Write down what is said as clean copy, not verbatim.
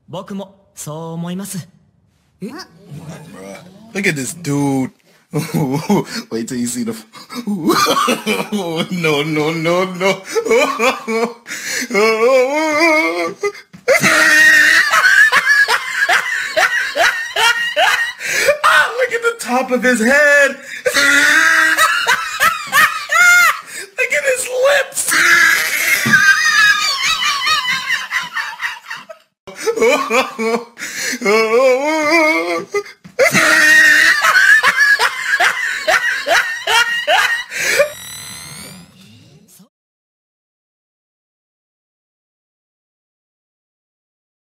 僕もそう思います。え Look at this dude. Wait till you see the. No, no, no, no. Ah, look at the top of his head.